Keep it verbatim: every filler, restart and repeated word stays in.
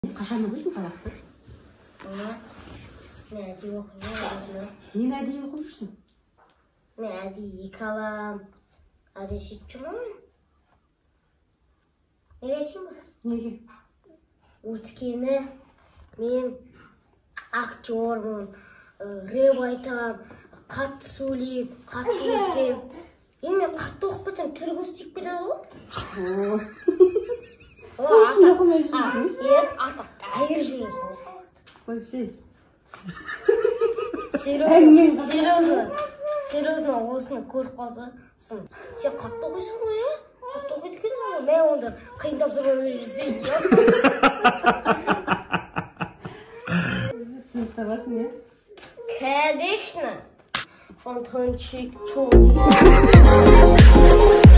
Қашан оқисың сабақты? Мен әдейі оқып жүрмін. Нені әдейі оқып жүрсің? Мен әдейі екі алам. Әдейі сөйтіп жүрмін. Неге айтайын ба? Неге? Өткені мен актерлмын, рэп айтам, қатты сөйлеп, қатты өтсем. Енді мен қатты оқып кетсем, тіл көз тиіп кетеді ғой. Сол үшін оқымай жүрмін. Е, атақ айыр жүресің осы уақытта. Қойшы. Серьезно, серьезно осыны көріп қалсың. Сен қатты оқисың ғой, е? Қатты оқиды екенсің ғой. Мен онда қиын тапсырма беріп жүрсем. Сіз табасың, е? Конечно. Фонтанчик, чоли.